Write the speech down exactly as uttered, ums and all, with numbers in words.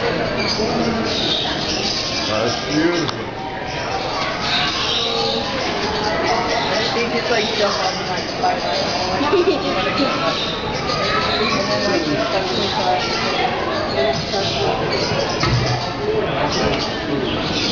That's beautiful. They just like jump on the like fire. And then like stuck in the car.